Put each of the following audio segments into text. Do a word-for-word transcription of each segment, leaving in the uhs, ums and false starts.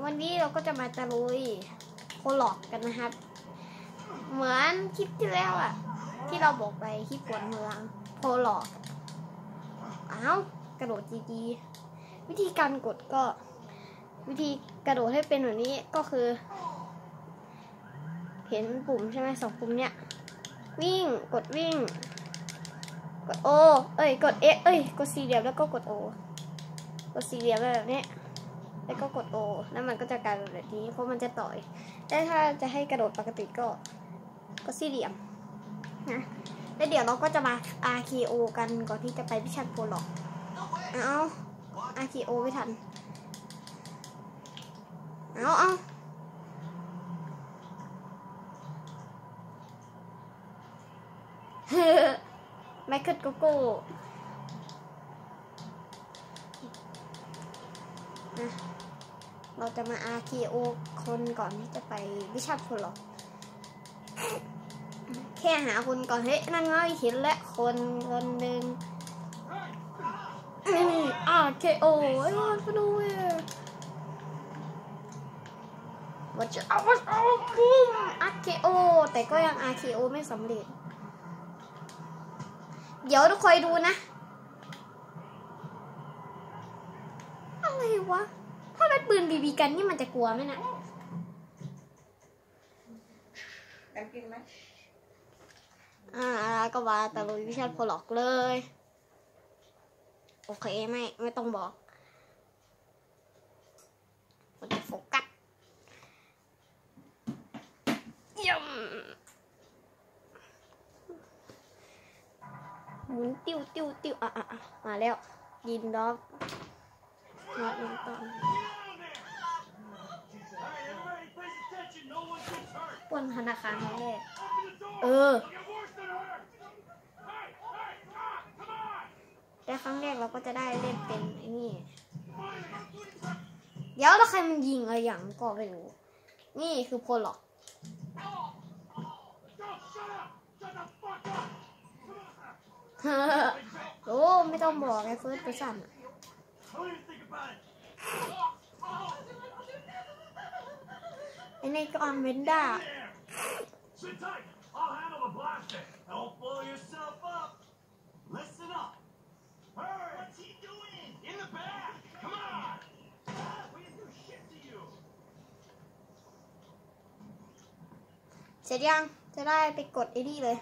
วันนี้เราก็จะมาตะลุยโคลอกกันนะครับเหมือนคลิปที่แล้วอะที่เราบอกไปคลิปปวดเมืองโคลอกอ้าวกระโดดจีๆวิธีการกดก็วิธีกระโดดให้เป็นแบบนี้ก็คือเห็นปุ่มใช่ไหมสองปุ่มเนี้ยวิ่งกดวิ่งกดโอเอ้ยกดเอเอ้ยกดสี่เหลี่ยมแล้วก็กดโอกดสี่เหลี่ยมแบบนี้แล้วก็กดโอแล้วมันก็จะกลายเป็นแบบนี้เพราะมันจะต่อยแต่ถ้าจะให้กระโดดปกติก็กดสี่เหลี่ยมนะแล้วเดี๋ยวเราก็จะมา อาร์ เค โอ กันก่อนที่จะไปพิชันโคลอกเอา อาร์ เค โอ ไม่ทันเอาเอาไมเคิลโกโก้เราจะมา อาร์ เค โอ คนก่อนที่จะไปวิชาโคลอกแค่หาคนก่อนเฮ้ยนั่นไงเห็นแล้วคนคนหนึ่งนี่ อาร์ เค โอ ไอ้วันไปดูเว้ยว่าจะเอาว่าเอาปุ้ม อาร์ เค โอ แต่ก็ยัง อาร์ เค โอ ไม่สำเร็จเดี๋ยวทุกคนดูนะอะไรวะถ้าเป็นปืนบีบีกันนี่มันจะกลัวไหมนะกันกินไหมอ่าก็ว่าตะลุยวิชาโคลอกเลยโอเคไม่ไม่ต้องบอกมันจะโฟกัสย่ำหมุนติ้วติ้วติ้วอ่ะอ่ะมาแล้วยินด็อกนอดน้ำตาลปล้นธนาคารครั้งแรกเออแต่ครั้งแรกเราก็จะได้เล่นเป็นไอ้นี่เดี๋ยวแล้วใครมันยิงอะไรอย่างก็ไม่รู้นี่คือโพล็อกโอ้ไม่ต้องบอกไอ้เฟิร์สเพอร์ซันไอ้ในก็อันเวนด้าเสร็จยังจะได้ไปกดไอ้นี่เลย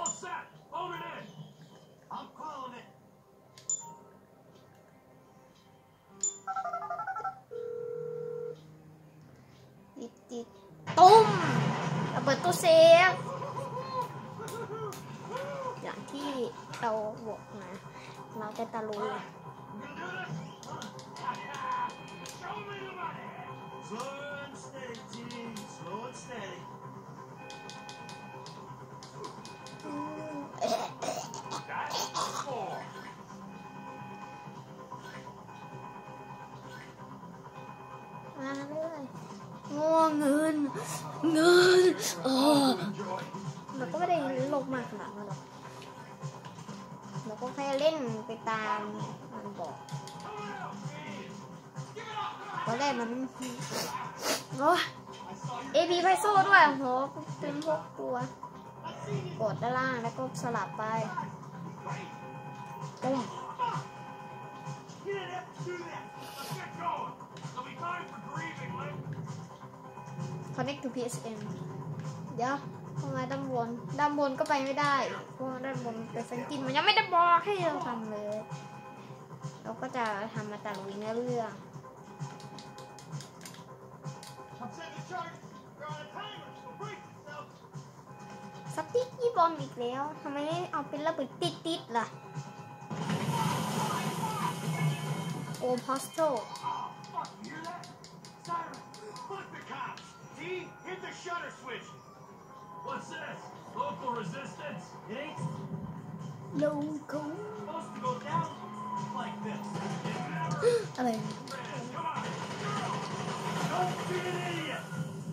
ติดติดตุ้มระเบิดตู้เซฟอย่างที่เราบอกนะเราจะตะลุยมาเรื่อยง่วงเงินเงินเออเราก็ไม่ได้ลงมาขนาดนั้นหรอกเราก็แค่เล่นไปตามมันบอกตอนแรกมันโอ้เอพีไพโซ่ด้วยโหตึงพวกตัวกดด้านล่างแล้วก็สลับไปตุ้มConnect to พี เอส เอ็น เดี๋ยวทำไมด้านบนด้านบนก็ไปไม่ได้เพราะด้านบนเป็นสังกินมันยังไม่ได้บอกให้เราทำเลยเราก็จะทำมาแต่ลุยเนื้อเรื่องสติ๊กยี่บอลอีกแล้วทำไมเอาเป็นระเบิดติดๆล่ะโอมฮอสโต Hit the shutter switch. What's this? Local resistance? It ain't local. Supposed to go down like this. It never. Come on. Don't be an idiot.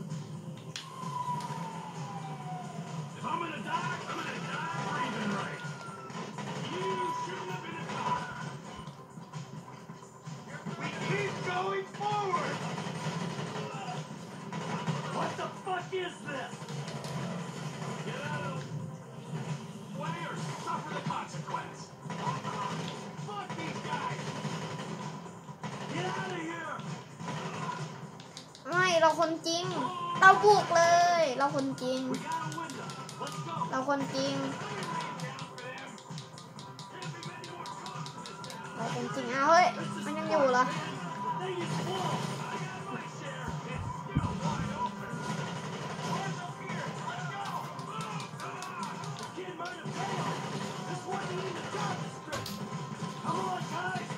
If I'm gonna die, I'm gonna die breathing right. You shouldn't have been a doctor. We keep going forward. เราคนจริงเราบุกเลยเราคนจริง We got a window. Let's go. เราคนจริงเราคนจริงเอาเฮ้ยมันยังอยู่เหรอ Thing is full. I got my share. It's still wide open. Doors up here. Let's go. Kid might have failed. This wasn't in the job description. Come on, guys.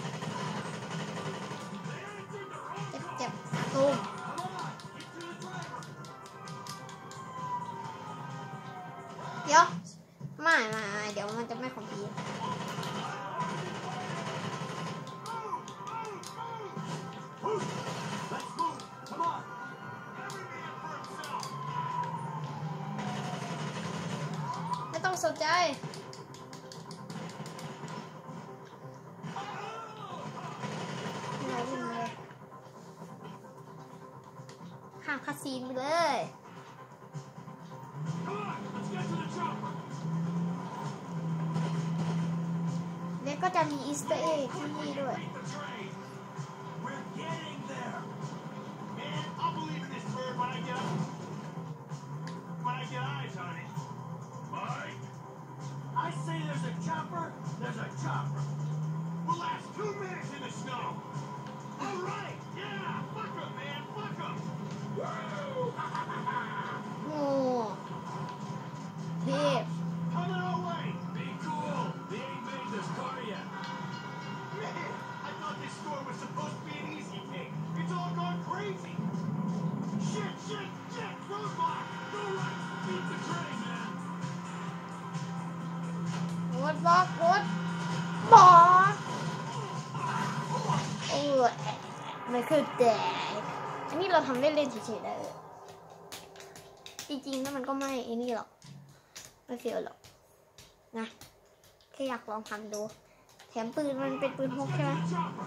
They answered the wrong เจ็บ call. เจ็บตูม Come on. Get to the driver. เดี๋ยวไม่ไม่ไม่เดี๋ยวมันจะไม่คอมพิว Move. Let's move. Come on. Every man for himself. ไม่ต้องสนใจไม่เป็นไรข้ามคาซีนไปเลย Come on. Let's get to the chopper. แล้วก็จะมีอีสเตอร์เอ็กที่นี่ด้วย Beat the train. We're getting there. Man, I'll believe in this bird when I get up. When I get eyes on it. Mike. I say there's a chopper, there's a chopper. We'll last two minutes in the snow. All right. Yeah. Fuck 'em, man. Fuck 'em. Woo. โอ้เทพ Coming our way. Be cool. They ain't made this car yet. Man, I thought this store was supposed to be an easy thing. It's all gone crazy. Shit, shit, shit. Roadblock. Go right. Beat the train, man. รถบล็อกรถบล็อกเออไม่คือแต่อันนี้เราทำเล่นๆเฉยๆได้เลยจริงๆแล้วมันก็ไม่ไอ้นี่หรอกไม่เสียหรอกนะแค่อยากลองทำดูแถมปืนมันเป็นปืนพกใช่ไหม The chopper.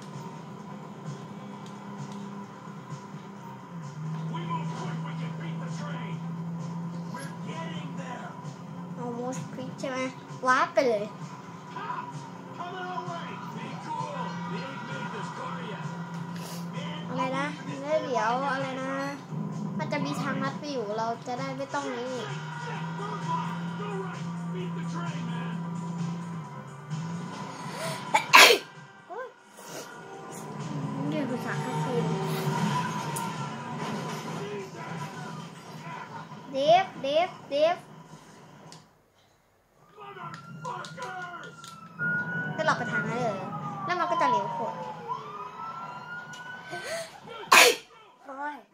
We move quick, we can beat the train. We're getting there. almost quick ใช่ไหมวาร์ปไปเลย Cops, coming our way. Be cool. They ain't made this car yet. Man, อะไรนะแล้วเดี๋ยวอะไรนะมันจะมีทางลัดไปอยู่เราจะได้ไม่ต้องนี่ shit, roadblock. Go right. Beat the train, man. โอ๊ยนี่คือฉากคาซีนเดฟเดฟเดฟ Motherfuckers. ก็หลอกไปทางนั้นเลยแล้วมันก็จะเร็วโคตรโอ้ย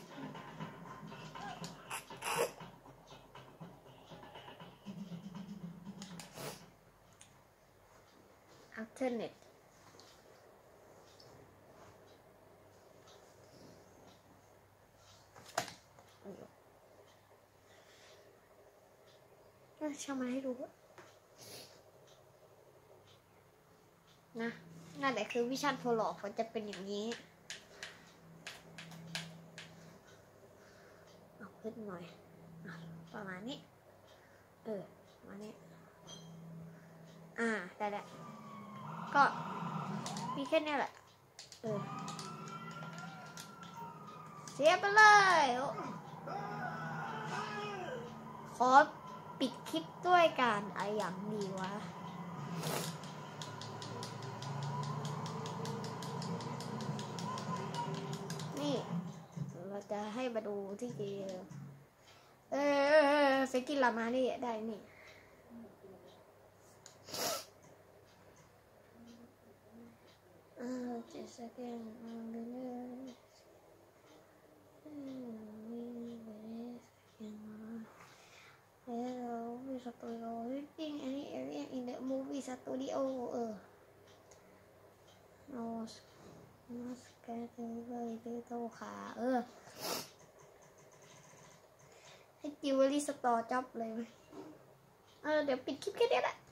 alternate ช่างมาให้ดูนะนั่นแหละคือวิชั่นโพลอกมันจะเป็นอย่างนี้เอาขึ้นหน่อยอ่ะประมาณนี้เออประมาณนี้อ่าได้แล้วก็มีแค่นี้แหละเออเสียไปเลยขอปิดคลิปด้วยการอะไรอย่างดีวะนี่เราจะให้มาดูที่เกมเออเฟกิลามานี่ได้นี่เออเจ็ดสแกนเอาไปเลยแล้วมีสตูดิโอจริงอันนี้เอเรียนอินเดอะมูฟวี่สตูดิโอเออโนสโนสแกนเลยดูโตขาเออให้จิวเวลรี่สตอร์จ็อบเลยไหมเออเดี๋ยวปิดคลิปแค่นี้แหละ